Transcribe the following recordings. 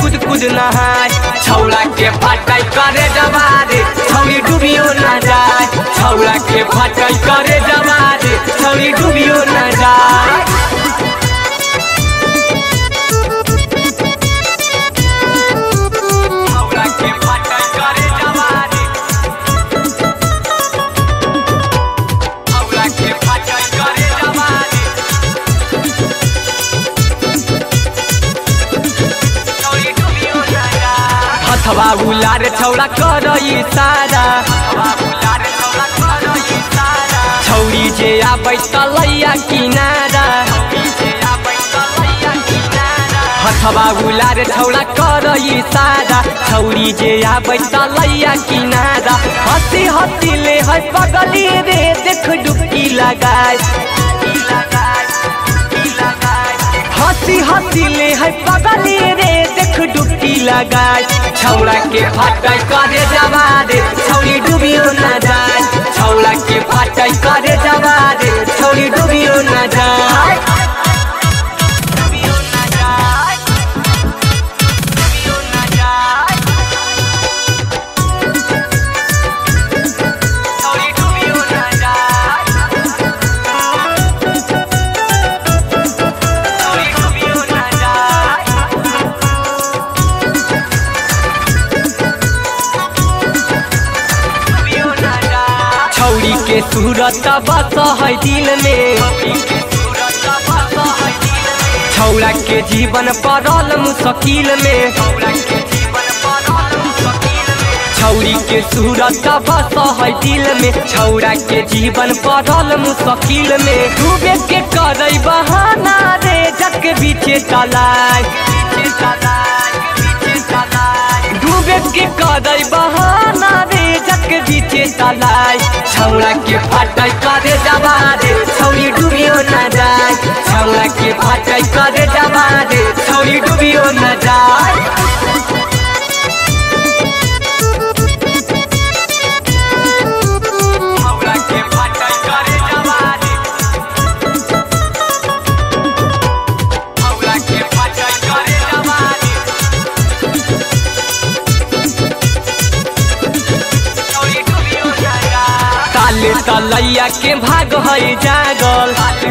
कूद कूद नहाय छौड़ा के फटाई करे जवारे छौरी डूबियो न जाए छौड़ा के फटाई करे जवारे छौरी डूबियो न जाए हथवा उलार छौड़ा कर इशारा छौरी जे आबै तलैया किनारा हथवा उलार छौड़ा कर इशारा छौरी जे आबै तलैया किनारा हंसी हंसी ले है पगली रे देख डुबकी लगाए हंसी हंसी ले है पगली रे देख डुबकी लगाए छौड़ा के फटाई करे जवारे छौरी डूबियो न जाए छौड़ा के फटाई करे जवारे छौरी डूबियो न जाए छौरी के सूरत बस है दिल में छौड़ा के जीवन पड़ल मुश्किल में छौरी के सूरत बस है दिल में छौड़ा के जीवन पड़ल मुश्किल में डूबे के करे बहाना रे जग बीचे तलाय डूबे के करे बहाना रे जग बीचे तलाय छौड़ा के फटाई करे जवारे छौरी डूबियो न जाए छौड़ा के फटाई करे जवारे छौरी डूबियो न जाए तलैया के भाग है जागल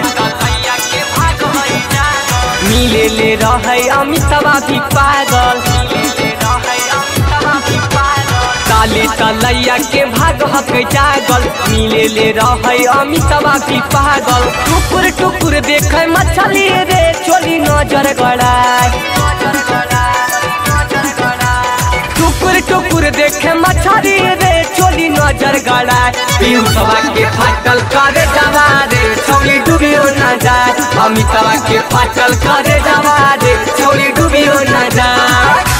मिले ले रहे अमितवा भी पागल ताले तलैया के भाग है जागल मिले ले रहे अमितवा भी पागल टुकुर टुकुर देखे मछली रे चोली नजर गड़ाए टुकुर टुकुर देखे मछली रे चोली नजर गड़ाए पीयूषवा के फाटल करे जवारे छौरी डूबियो न जाए अमितवा के फाटल करे जवारे छौरी डूबियो न जाए।